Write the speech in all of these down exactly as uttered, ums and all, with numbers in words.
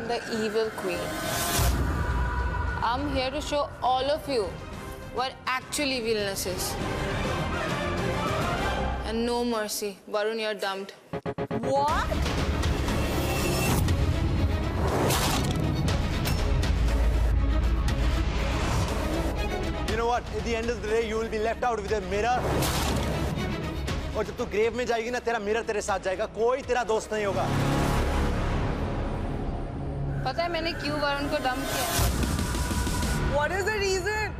the evil queen. I'm here to show all of you what actual evilness is. And no mercy. Varun, you're dumped. What? You know what? At the end of the day, you will be left out with a mirror. और जब तू grave में जाएगी ना, तेरा mirror तेरे साथ जाएगा, कोई तेरा दोस्त नहीं होगा। पता है मैंने क्यों वरुण को डंप किया? What is the reason?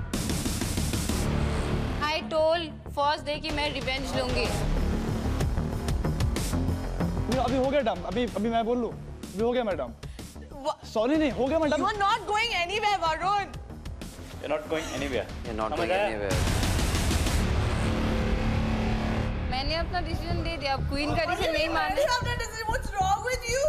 I told first day कि मैं रिवेंज लूंगी। अभी हो गया डंप, अभी अभी मैं बोल लूं, अभी हो गया मैडम। सॉरी नहीं, हो गया madam. You are not going anywhere, Varun. You're not going anywhere. You're not going anywhere. मैंने अपना डिसीजन दे दिया, अब क्वीन का डिसीजन नहीं माने। What's wrong with you?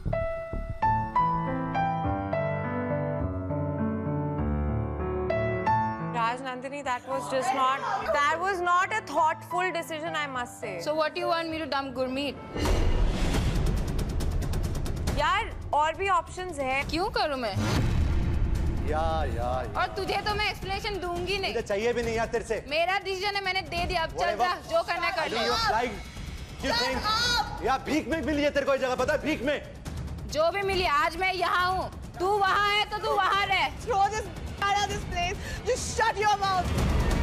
Raj Nandini, that was just not, that was not a thoughtful decision, I must say. So what do you want me to dump Gurmeet? यार और भी options हैं। क्यों करूं मैं? यार यार और तुझे तो मैं एक्सप्लेनेशन दूंगी नहीं। मुझे चाहिए भी नहीं यार तेरे से। मेरा डिसीजन है, मैंने दे दिया, अब चल जा, जो करना कर ले। यार भीख में मिली है तेरे को जगह, पता है? भीख में जो भी मिली, आज मैं यहाँ हूँ, तू वहाँ है तो तू वहाँ रह। Throw this out of this place. Just shut your mouth.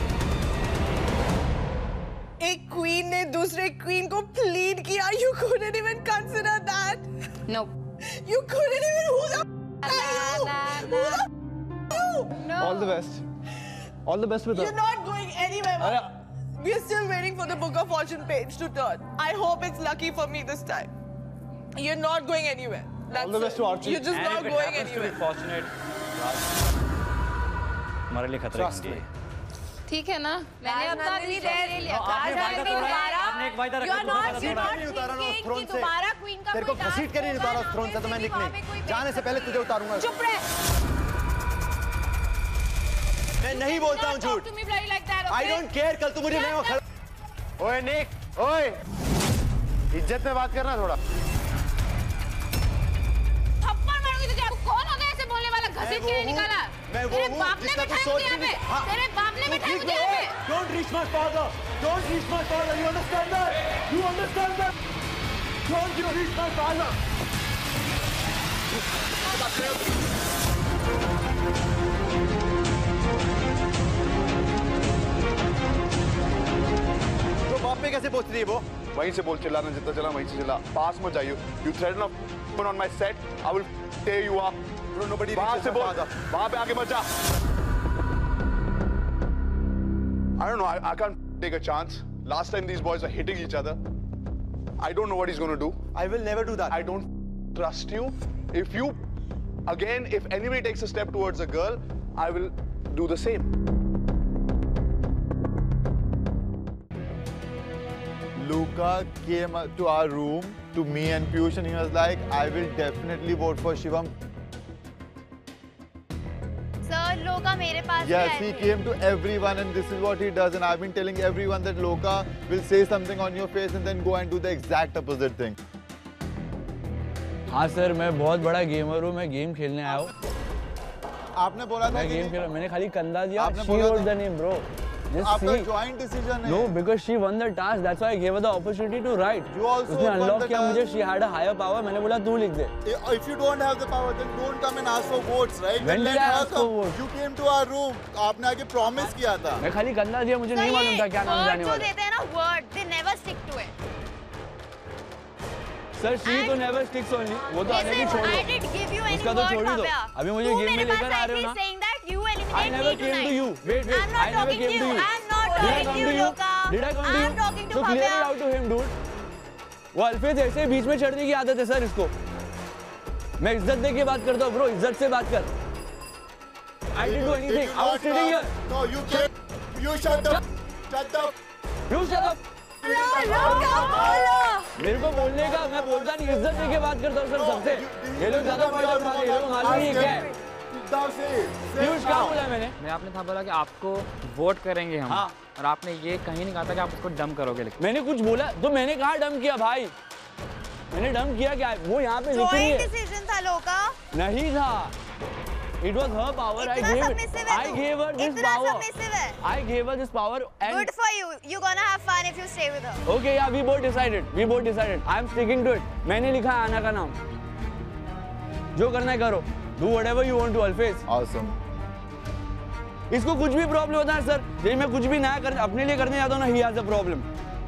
एक क्वीन ने दूसरे क्वीन को प्लीड किया. You couldn't even consider that. No. You couldn't even. Who the f are you? Who the f you? No. All the best. All the best with her. You're not going anywhere. We're still waiting for the Book of Fortune page to turn. I hope it's lucky for me this time. You're not going anywhere. That's All the best it. to Archie. You're just And not if it going happens to be anywhere. fortunate, हमारे लिए खतरा है। ठीक है ना, मैंने अपना decision ले लिया। आपने वायदा तोड़ा है, आपने एक वायदा रखा, दूसरा वायदा तोड़ा है। नहीं उतारा ना उस थ्रोन से। तेरे को घसीट के नहीं उतारा उस थ्रोन से तो मैं निकली। जाने से पहले तुझे उतारूंगा। चुप रह। मैं नहीं बोलता हूँ झूठ। I don't care, कल तू मुझे नहीं खड़ा। ओए निक, ओए, इज्जत में बात करना थोड़ा। थप्पड़ मारूंगी तुझे। अब कौन होगा ऐसे बोलने वाला? घसीट के नहीं निकाला। मैं वो हूँ जिसका तू सोच भी नहीं। हाँ। तेरे बाप ने बिठाया मुझे यहाँ पे। Don't reach my father. Don't reach my father. You understand that? You understand that? Don't you reach my father? तो बाप पे कैसे पहुंच रही है वो? वहीं से बोल, चिल्लाना जितना चला वहीं से चिल्ला। पास मत जाइयो। You threaten a on my set. I will tear you up. Nobody वहाँ से बोल, वहाँ पे आके मत जा। I don't know. I, I can't take a chance. Last time these boys are hitting each other. I don't know what he's going to do. I will never do that. I don't trust you. If you, again, if anybody takes a step towards a girl, I will do the same. Luca came to our room to me and Piyush and he was like, I will definitely vote for Shivam. Sir, Loka मेरे पास Yes, he came to everyone and this is what he does and I've been telling everyone that Loka will say something on your face and then go and do the exact opposite thing. हाँ sir, मैं बहुत बड़ा gamer हूँ, मैं game खेलने आया हूँ। आपने बोला था मैं कि गेम खेल, मैंने खाली कंधा दिया। आपने She बोला wrote था- the name, bro. Just आपका see. joint decision है। No, because she won the task. That's why I gave her the opportunity to write. You also उसने won unlock the किया task. मुझे. She had a higher power. मैंने बोला तू लिख दे. If you don't have the power, then don't come and ask for votes, right? When Then did let I her ask for come. votes? You came to our room. आपने आके promise किया था। मैं खाली कंधा दिया, मुझे नहीं मालूम था क्या नाम जाने वाला। जो देते हैं ना word, they never stick to it. Sir she तो never sticks only. वो तो आने की छोड़ I दो। did give you any उसका तो word, छोड़ ही दो। Bhavya. अभी मुझे तू गेम में मेरे लेकर पास आ रहे हो आके ना? saying that you eliminate I never me came tonight. to you. Wait, wait. I'm not I never talking came to to you. you. I'm not Did I talking come to to you, you? Loka. Did I come to you? I'm talking to So clear it Bhavya. out to him, dude. वो अल्फेज ऐसे बीच में चढ़ने की आदत है sir इसको। मैं इज्जत दे के बात करता हूँ ब्रो, इज्जत से बात कर। I didn't do anything. I was sitting here. No, you can't. You shut up. Shut up. You shut up. मेरे को बोलने का, मैं बोलता नहीं, इज्जत दे के बात करता हूँ सर सबसे। ये लोग ज्यादा फायदा उठा रहे हैं, ये लोग मालूम नहीं है क्या है। पीयूष क्या बोला मैंने? मैं आपने था बोला कि आपको वोट करेंगे हम। हाँ। और आपने ये कहीं नहीं कहा था कि आप उसको डम करोगे। लेकिन मैंने कुछ बोला तो मैंने कहा डम किया भाई। मैंने डंप किया क्या? वो यहाँ पे लिख रही है। डिसीजन था लोका। नहीं था। It was her power. I gave it. I gave her this power. I gave her this power. And Good for you. You're gonna have fun if you stay with her. Okay, yeah, we both decided. We both decided. I'm sticking to it. मैंने लिखा है आना का नाम। जो करना है करो. Do whatever you want to, Alfez. Awesome. इसको कुछ भी प्रॉब्लम होता है सर, जब मैं कुछ भी नया कर अपने लिए करने जाता हूँ ना, he has a problem.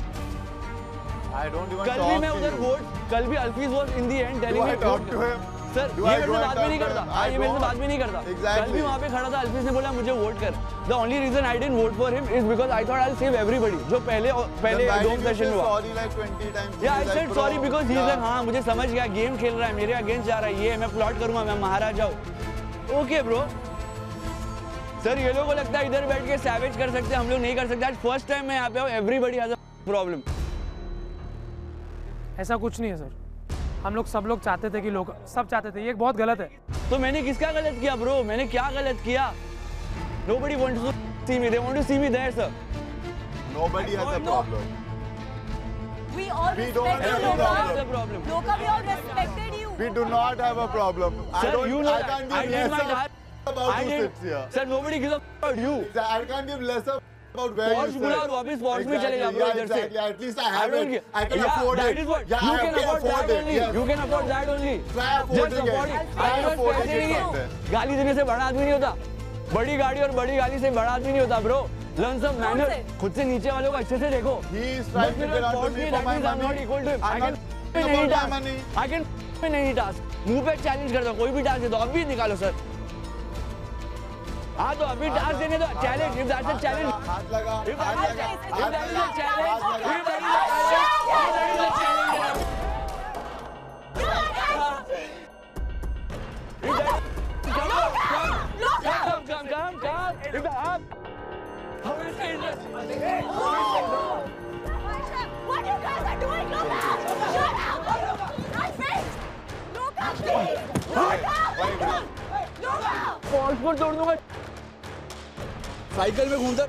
I don't even कल भी मैं उधर वोट, कल भी Alfez was in the end telling me. Do I talk to him? Sir ये मेरे से बात भी नहीं करता, हाँ ये मेरे से बात भी नहीं करता। कल भी वहाँ पे खड़ा था, अल्फीज ने बोला मुझे वोट कर। The only reason I didn't vote for him is because I thought I'll save everybody. जो पहले पहले डोम सेशन में हुआ। Sorry like twenty times. Yeah, I said sorry because he's like हाँ मुझे समझ गया, गेम खेल रहा है, मेरे अगेंस्ट जा रहा है, ये मैं प्लॉट करूँगा, मैं महाराजा हूँ। Okay bro. सर ये लोगों को लगता है इधर बैठ के सैवेज कर सकते हैं, हम लोग नहीं कर सकते। आज फर्स्ट टाइम मैं यहाँ पे हूँ, everybody has a problem. ऐसा कुछ नहीं है सर, हम लोग सब लोग चाहते थे कि लोग सब चाहते थे, ये बहुत गलत है। तो मैंने किसका गलत किया ब्रो? मैंने क्या गलत किया? Nobody wants to see me. They want to see me there, sir. Nobody has a problem. We all We don't have a problem. problem. Loka, we all respected you. We do not have a problem. I Sir, don't. you know I that. can't I give did my less part. about I who did. sits here. Sir, nobody gives a f- about you. I can't give less about where Porsche you बुला sit. और वापस Porsche में चले जाओ, bro, Yeah, इधर से। exactly. At least I I have don't it. get- I can Yeah, afford that it. is what- Yeah, you I can can afford afford that it. only. Yes. You can afford that only. Try Just affording afford it. it. Try आपके पास affording पैसे नहीं it. है। गाली देने से बड़ा आदमी नहीं होता। बड़ी गाड़ी और बड़ी गाली से बड़ा आदमी नहीं होता, bro. Learn some manners. खुद से नीचे वालों को अच्छे से देखो। He is trying to get onto me for my I'm not money. equal to him. I I'm can not में about नहीं my task. money. I can में नहीं task. मुंह पे चैलेंज कर दो, कोई भी टास्क दे दो, अभी निकालो सर। हाँ तो अभी टास्क देने दो, challenge, if that's a challenge. हाथ लगा, If हाथ that is लगा, a- if हाथ that is लगा, a challenge, हाथ if लगा. that is a challenge, if that is a challenge. If that- Come on, come, come, come, come, come. If that- up. How is it? What you guys are doing, Loka? Shut up! My face! Loka, please! Loka! Loka! पॉल्स पर तोड़ दूंगा। Cycle में घूमता।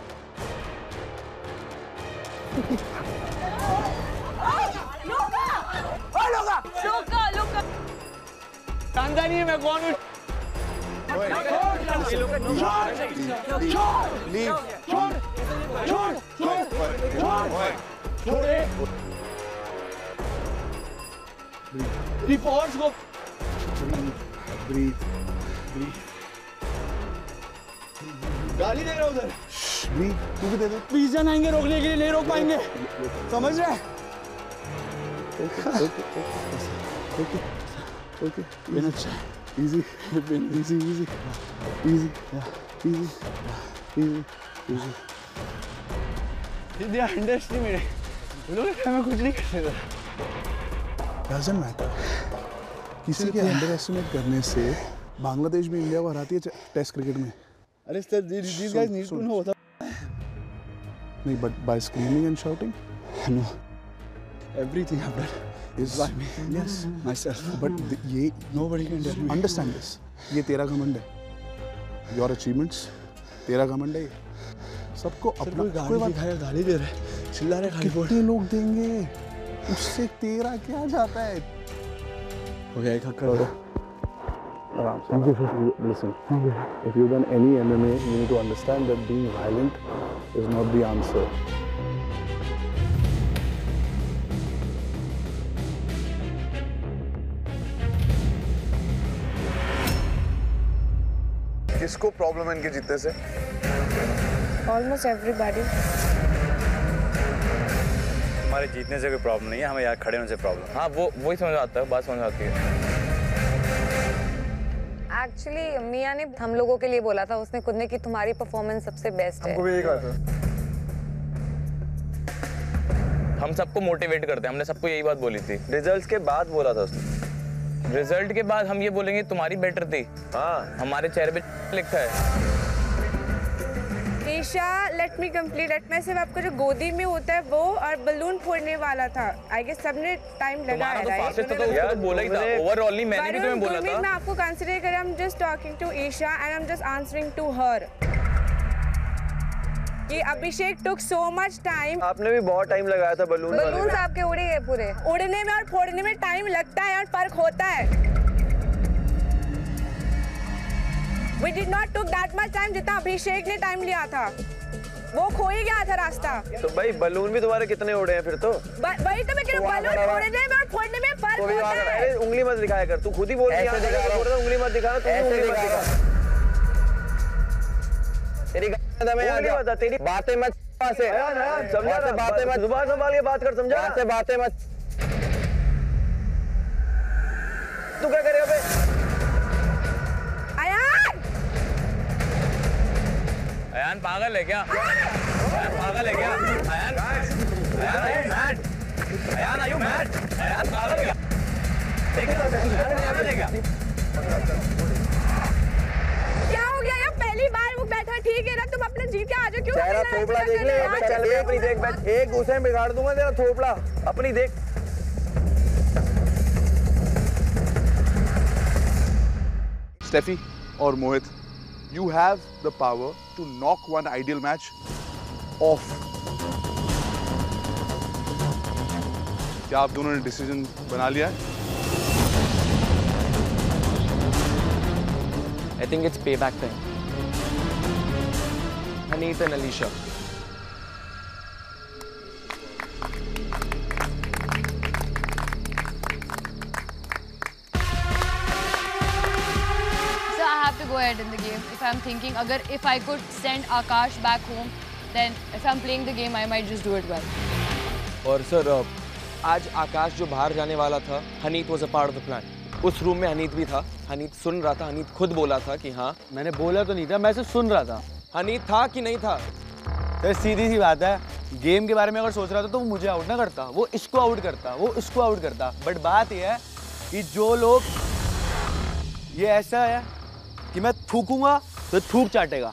Loka! ओ लोगा। Loka, Loka! जानता नहीं है मैं कौन हूँ। रिपोर्ट्स को गाली दे रहा उधर। तू भी दे दे। बीस जन आएंगे रोकने के लिए, नहीं रोक पाएंगे, समझ रहे? Okay, been अच्छा, easy, been easy, easy, easy, yeah, easy, easy, easy. They underestimate. वो लोग मैं कुछ नहीं कर सकता। Doesn't matter. किसी के अंडर एस्टिमेट करने से बांग्लादेश भी इंडिया को हराती है टेस्ट क्रिकेट में। अरे sir, these guys need to know. नहीं, but by screaming and shouting, No, everything I've done is by me. yes, Myself. but the- ये Nobody can tell me. understand this. ये तेरा घमंड है. Your achievements, तेरा घमंड है ये. सबको सर अपना कोई गाली दिखाया, गाली दे रहा है, चिल्ला रहे खाली बोल। कितने लोग देंगे? उससे तेरा क्या जाता है? हो गया, एक हक कर दो। आराम से. Listen, if you've done any M M A, you need to understand that being violent is not the answer. किसको प्रॉब्लम है इनके जीतने से? Almost everybody. हमारे जीतने से कोई प्रॉब्लम नहीं है, हमें यहाँ खड़े होने से प्रॉब्लम। हाँ वो वही समझ आता है, बात समझ आती है। एक्चुअली मियाँ ने हम लोगों के लिए बोला था, उसने खुद ने कि तुम्हारी परफॉर्मेंस सबसे बेस्ट है। हमको भी यही कहा था। हम सबको मोटिवेट करते हैं, हमने सबको यही बात बोली थी। रिजल्ट्स के बाद बोला था उसने। रिजल्ट के बाद हम ये बोलेंगे तुम्हारी बेटर थी। हाँ, हमारे चेहरे पे लिखा है। Isha, let me complete it. मैं सिर्फ आपको जो गोदी में होता है वो और बलून फोड़ने वाला था। आई गेस सबने टाइम लगा है, तुम्हारा तो फास्टेस्ट तो उसको तो बोला ही था। ओवरऑल नहीं, मैंने भी तुम्हें बोला था। मैं आपको कंसीडर कर, I am just talking to Isha and I am just answering to her. कि Abhishek took so much time. आपने भी बहुत टाइम लगाया था बलून बलून आपके उड़ गए पूरे। उड़ने में और फोड़ने में टाइम लगता है और फर्क होता है। We did not took that much time जितना अभिषेक ने टाइम लिया था। वो खो ही गया था रास्ता। तो भाई बलून भी तुम्हारे कितने उड़े हैं फिर तो? वही तो मैं कह रहा हूँ, बलून उड़ने में और फोड़ने में फर्क होता है। उंगली मत दिखाया कर, तू खुद ही बोल रही है उंगली मत दिखाना, तू उंगली मत दिखा। तेरी उंगली मत, तेरी बातें मत से समझा ना, बातें मत, जुबान संभाल के बात कर, समझा? बातें बातें मत। तू क्या करेगा बे? अयान पागल है क्या? अयान पागल है क्या? Ayan Ayan mad? Ayan are you mad? Ayan पागल है क्या? क्या हो गया यार? पहली बार वो बैठा ठीक है ना, तुम अपना जीत के आ जाओ। क्यों तेरा थोपड़ा देख ले, चल बे अपनी देख, बैठ एक घुसे में बिगाड़ दूंगा तेरा थोपड़ा, अपनी देख। Steffi or Mohit, you have the power to knock one ideal match off. क्या आप दोनों ने डिसीजन बना लिया है? I think it's payback time. Haneet and Alisha. Go ahead in the game. If I'm thinking, agar if I could send Akash back home, then if I'm playing the game, I might just do it well. और sir आज आकाश जो बाहर जाने वाला था, Haneet was a part of the plan. उस room में हनीत भी था, हनीत सुन रहा था, हनीत खुद बोला था कि हाँ। मैंने बोला तो नहीं था, मैं सिर्फ सुन रहा था। हनीत था कि नहीं था? तो सीधी सी बात है, गेम के बारे में अगर सोच रहा था तो वो मुझे आउट ना करता, वो इसको आउट करता, वो इसको आउट करता। बट बात यह है कि जो लोग, ये ऐसा है कि मैं थूकूंगा तो थूक चाटेगा।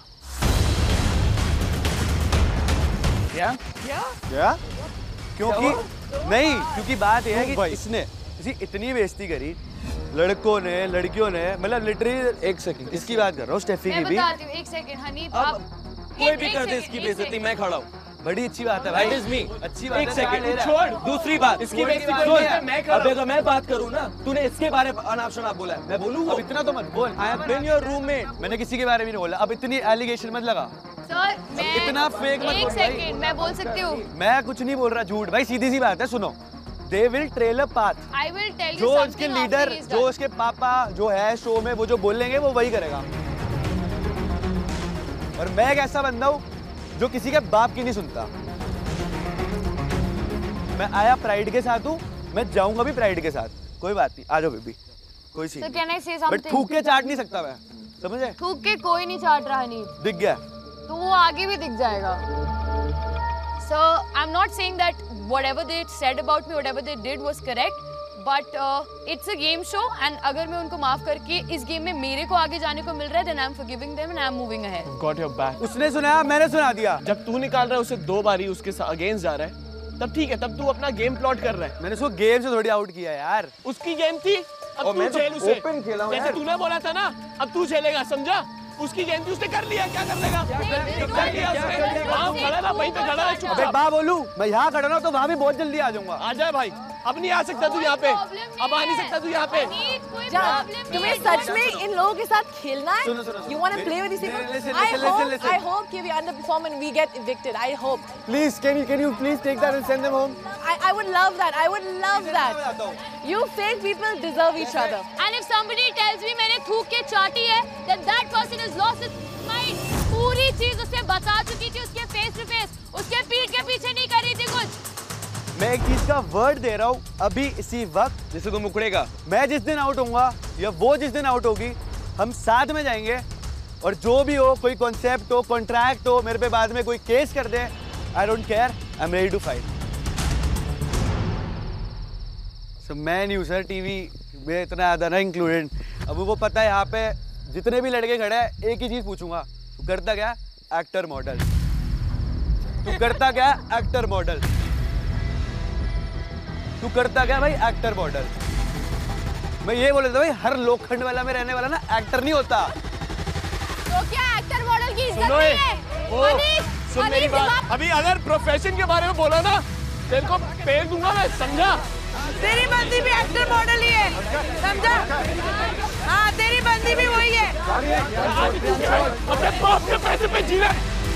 क्या क्या क्या क्योंकि नहीं, क्योंकि बात यह है कि इसने इसी इतनी बेइज्जती करी लड़कों ने, लड़कियों ने, मतलब लिटरली। एक सेकंड, इसकी बात कर रहा हूँ, स्टेफी की भी। मैं बताती हूँ, एक सेकंड हनीत, आप कोई भी कर दे इसकी बेइज्जती, मैं खड़ा हूँ। बड़ी अच्छी बात है भाई, That is me. अच्छी बात है। एक सेकंड छोड़, दूसरी बात, इसकी बेइज्जती मैं कर। अब अगर मैं बात करूँ ना, तूने इसके बारे में अनाप शनाप बोला है, मैं बोलूँ? अब इतना तो मत बोल। I have been your roommate. मैंने किसी के बारे में नहीं बोला। अब इतनी एलिगेशन मत लगा। सर, मैं इतना फेक मत बोल। एक सेकंड, मैं बोल सकती हूँ। मैं कुछ नहीं बोल रहा झूठ भाई, सीधी सी बात है, सुनो। They will trail a path. I will tell you जो something उसके after लीडर, he's जो done. उसके पापा जो है शो में, वो जो बोलेंगे वो वही करेगा। और मैं एक ऐसा बंदा हूँ जो किसी के बाप की नहीं सुनता। मैं आया प्राइड के साथ हूँ, मैं जाऊंगा भी प्राइड के साथ, कोई बात नहीं। आ जाओ बेबी, कोई scene So can I say नहीं। But something? थूक के चाट नहीं सकता मैं, समझे? थूक के कोई नहीं चाट रहा हनीत। दिख गया तो वो आगे भी दिख जाएगा। So I'm not saying that whatever they said about me, whatever they did was correct, but uh, it's a game show and अगर मैं उनको माफ करके इस गेम में मेरे को आगे जाने को मिल रहा है, then I'm forgiving them and I'm moving ahead. Got your back. उसने सुनाया, मैंने सुना दिया। जब तू निकाल रहा है उसे दो बारी उसके अगेंस्ट जा रहा है, तब ठीक है, तब तू अपना गेम प्लॉट कर रहा है। मैंने उसको गेम से थोड़ी आउट किया यार। उसकी गेम थी, अब तू झेल उसे। ओपन खेला हूं जैसे तूने बोला था ना, अब तू झेलेगा, समझा? उसकी गेम थी, उसने कर लिया, क्या कर लेगा? कर लिया उसने। वहाँ खड़ा ना, वहीं पे खड़ा है चुपचाप। अबे बा बोलूं, मैं यहाँ खड़ा ना तो वहाँ भी बहुत जल्दी आ जाऊंगा। आ जाए भाई, अब नहीं आ सकता तू यहाँ पे, अब आ नहीं सकता तू यहाँ पे। तुम्हें सच में इन लोगों के साथ खेलना है? सुनो, सुनो, You want to play with these people? Listen, I listen, hope, listen, listen. I hope कि we underperform and we get evicted. I hope. Please, can you can you please take that and send them home? I I would love that. I would love that. You fake people deserve each other. And if somebody tells me मैंने थूक के चाटी है, then that person has lost his mind. पूरी चीज उसे बता चुकी थी, उसके फेस टू फेस, उसके पीठ के पीछे नहीं कर रही थी कुछ। मैं एक चीज का वर्ड दे रहा हूँ अभी इसी वक्त, जिससे तुम उकड़ेगा। मैं जिस दिन आउट होऊंगा या वो जिस दिन आउट होगी, हम साथ में जाएंगे और जो भी हो, कोई कॉन्सेप्ट हो, कॉन्ट्रैक्ट हो, मेरे पे बाद में कोई केस कर दे, I don't care, I am ready to fight. So मैं नहीं हूँ सर टीवी में इतना ज़्यादा ना इंक्लूडेड। अब वो पता है यहाँ पे जितने भी लड़के खड़े हैं, एक ही चीज़ पूछूंगा, तू करता क्या? Actor model. तू करता क्या? Actor model. तू करता क्या भाई? Actor model. मैं ये बोल रहा था भाई, हर लोखंड वाला में रहने वाला ना एक्टर नहीं होता। तो क्या एक्टर मॉडल की इज्जत नहीं है? सुन मेरी बात, अभी अगर प्रोफेशन के बारे में बोला ना तेरे को पेल दूंगा मैं, समझा? तेरी बंदी भी एक्टर मॉडल ही है, समझा? हाँ तेरी बंदी भी वही है। अपने बाप के पैसे पे जीना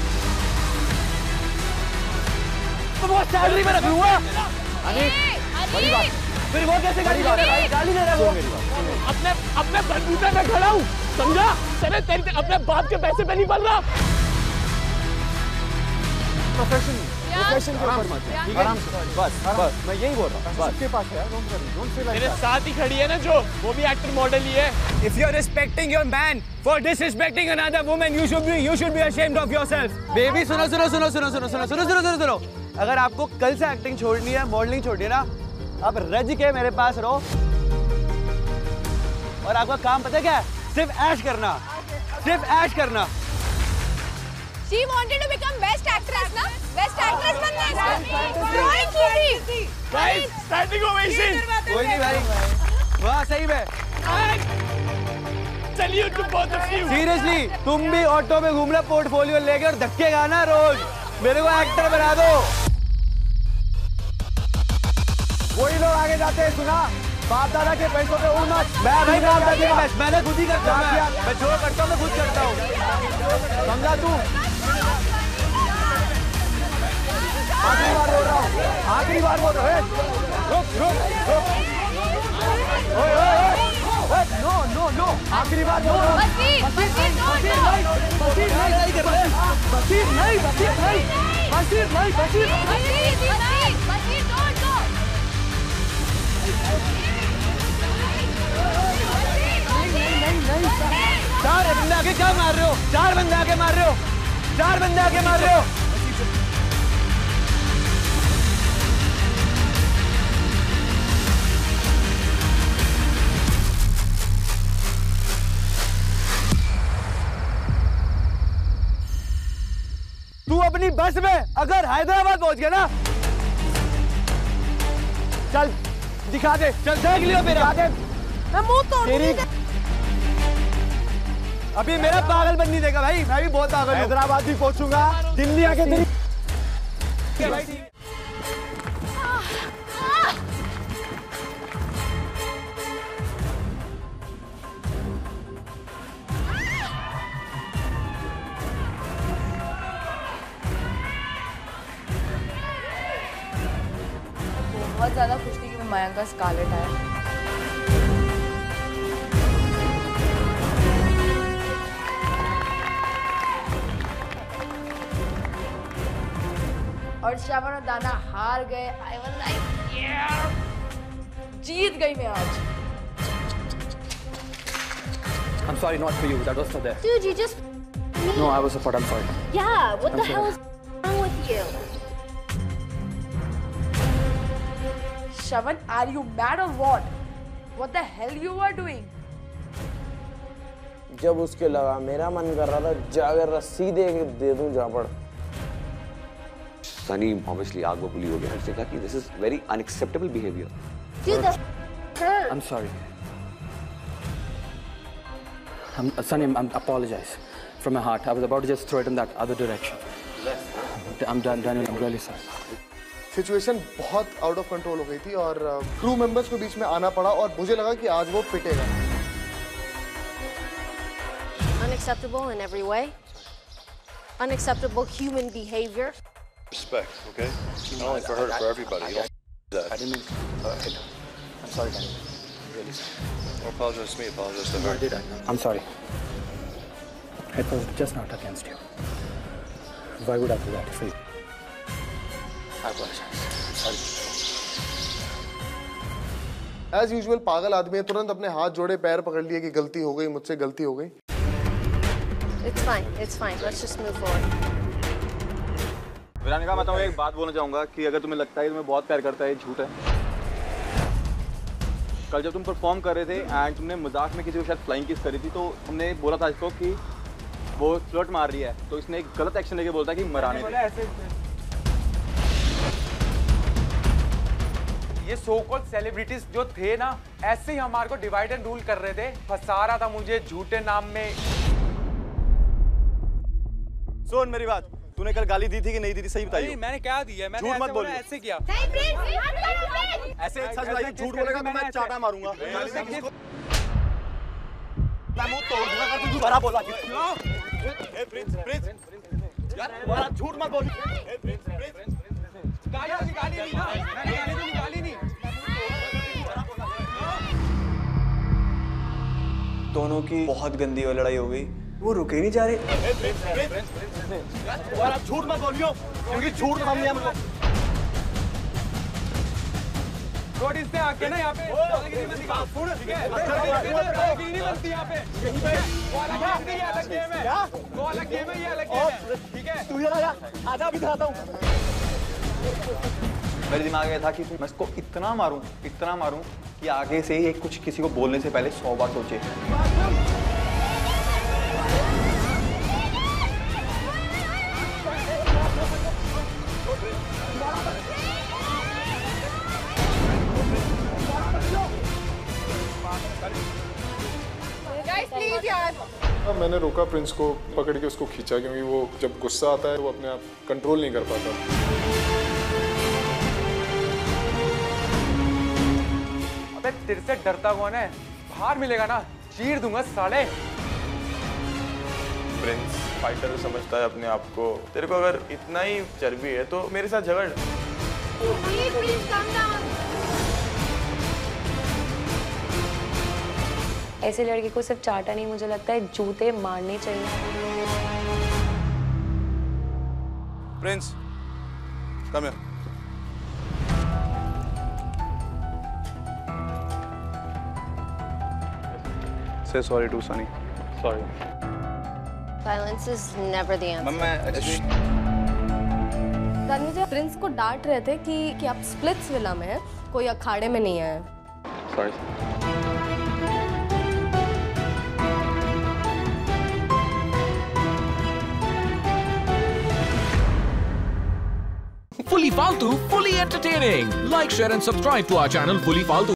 तो वो सैलरी में रखूंगा। बड़ी बात, फिर वो कैसे गाली दे रहा है? गाली दे रहा है वो। अपने अपने बलबूते में खड़ा हूँ, समझा? तेरे तेरे अपने बाप के पैसे पे नहीं बन रहा। प्रोफेशन प्रोफेशन के ऊपर मत, ठीक है? बस बस मैं यही बोल रहा हूँ, बस सबके पास है, डोंट वरी, डोंट से मेरे साथ ही खड़ी है ना जो, वो भी एक्टर मॉडल ही है। If you're respecting your man for disrespecting another woman, you should be you should be ashamed of yourself. Baby सुनो सुनो सुनो सुनो सुनो सुनो सुनो सुनो सुनो सुनो अगर आपको कल से एक्टिंग छोड़नी है, मॉडलिंग छोड़नी है ना, आप रज के मेरे पास रहो और आपका काम पता है क्या है? सिर्फ ऐश करना, सिर्फ ऐश करना। She wanted to become best actress ना, best actress बनना है इसका। Drawing की थी। Guys, standing ovation. कोई नहीं भाई, वाह सही में। Salute to both of you. Seriously, तुम भी ऑटो में घूमना पोर्टफोलियो लेके और धक्के गाना रोज, मेरे को एक्टर बना दो। वही लोग आगे जाते हैं, सुना? बाप दादा के पैसों पे उड़ मत। मैं भाई बाप दादा के पैसे मैंने खुद ही करता हूँ, मैं मैं जो करता हूँ मैं खुद करता हूँ, समझा तू? आखिरी बार बोल रहा हूँ, आखिरी बार बोल रहा हूँ। रुक रुक रुक, ओए ओए ओए, नो नो नो, आखिरी बार बोल रहा हूँ। बसीर, बसीर, बसीर नहीं, बसीर नहीं, बसीर नहीं, बसीर नहीं, बसीर नहीं, बसीर नहीं, बसीर don't go। चार बंदे आके क्या मार रहे हो? चार बंदे आके मार रहे हो? चार बंदे आके मार रहे हो? तू अपनी बस में अगर हैदराबाद पहुंच गया ना, चल दिखा दे, चल देख लियो मेरा, मैं मुंह तोड़ दूंगी। अभी मेरा पागल बन नहीं देगा भाई, मैं भी बहुत पागल हूं। हैदराबाद भी पहुंचूंगा, दिल्ली आके दिल्ली। बहुत ज़्यादा खुश थी कि मयंक का स्कारलेट है। और श्रवण और दाना हार गए। आई वाज लाइक यार जीत गई मैं आज। I'm sorry, not for you. That was for there. Dude, you just. No, I was support. I'm sorry. Yeah, what I'm the hell sorry. is wrong with you? Shravan, are you mad or what? What the hell you were doing? जब उसके लगा मेरा मन कर रहा था जाकर रस्सी दे दे दूं झापड़। Sunny obviously आग बबूली हो गया। उसने कहा कि this is very unacceptable behavior. Dude, the hurt. I'm sorry. I'm, Sunny, I'm, I'm apologize from my heart. I was about to just throw it in that other direction. I'm done, Daniel. I'm really sorry. Situation बहुत out of control हो गई थी और crew members को बीच में आना पड़ा और मुझे लगा कि आज वो पिटेगा। Unacceptable in every way. Unacceptable human behavior. Respect, okay? Not only for her, for everybody. You don't that. I didn't mean to uh, hit her. I'm sorry, Daniel. I'm really sorry. Don't apologize to me, apologize to her. I did. I, I'm sorry. It was just not against you. Why would I do that for you? I apologize. I'm sorry. As usual, पागल आदमी है, तुरंत अपने हाथ जोड़े पैर पकड़ लिए कि गलती हो गई, मुझसे गलती हो गई। It's fine. It's fine. Let's just move forward. विरानिका, मैं तुम्हें एक बात बोलना चाहूँगा कि अगर तुम्हें लगता है कि तुम्हें बहुत प्यार करता है, ये झूठ है। कल जब तुम परफॉर्म कर रहे थे एंड तुमने मजाक में किसी को शायद फ्लाइंग किस करी थी, तो तुमने बोला था इसको कि वो फ्लर्ट मार रही है, तो इसने एक गलत एक्शन लेके बोलता है कि मराने दे। ये सो कॉल्ड सेलिब्रिटीज जो थे ना, ऐसे ही हमारे को डिवाइड एंड रूल कर रहे थे, फंसा रहा था मुझे झूठे नाम में। सुन मेरी बात, तूने कल गाली दी थी कि नहीं दी थी, सही बताइए। मैंने क्या दी है? मैंने झूठ मत बोलिए। ऐसे किया। ऐसे सच बताइए, झूठ बोलेगा तो मैं चाटा मारूंगा। मैं मुंह तोड़ दूंगा अगर तू दोबारा बोला। ए प्रिंस, प्रिंस यार दोबारा झूठ मत बोल। ए प्रिंस, प्रिंस गाली निकाली नहीं ना, मैंने गाली तो निकाली नहीं। दोनों की बहुत गंदी और लड़ाई हो गई, वो रुके नहीं जा रहे। ए प्रिंस, प्रिंस दोबारा झूठ मत बोलियो, क्योंकि झूठ हम नहीं हमको। रोड इससे आके ना यहाँ पे दादागिरी मत दिखाओ, ठीक है? दादागिरी नहीं बनती यहाँ पे। वो अलग गेम है, ये अलग गेम है। वो अलग गेम है, ये अलग गेम है, ठीक है? तू इधर आ, आजा अभी दिखाता हूँ। मेरे दिमाग में था कि मैं इसको इतना मारूं, इतना मारूं कि आगे से ही कुछ किसी को बोलने से पहले सौ बार सोचे। प्लीज यार। हाँ, मैंने रोका प्रिंस को, पकड़ के उसको खींचा, क्योंकि वो जब गुस्सा आता है वो अपने आप कंट्रोल नहीं कर पाता। अबे तेरे से डरता कौन है? बाहर मिलेगा ना, चीर दूंगा साले। प्रिंस फाइटर समझता है अपने आप को। तेरे को अगर इतना ही चर्बी है तो मेरे साथ झगड़। ऐसे लड़के को सिर्फ चाटा नहीं, मुझे लगता है जूते मारने चाहिए। Prince come here. Say sorry to Sunny. Sorry. Violence is never the answer. Tanuja Prince को डांट रहे थे कि कि आप स्प्लिट्स विला में हैं, कोई अखाड़े में नहीं है। Sorry. Fully Faltu, fully entertaining. Like, share and subscribe to our channel Fully Faltu.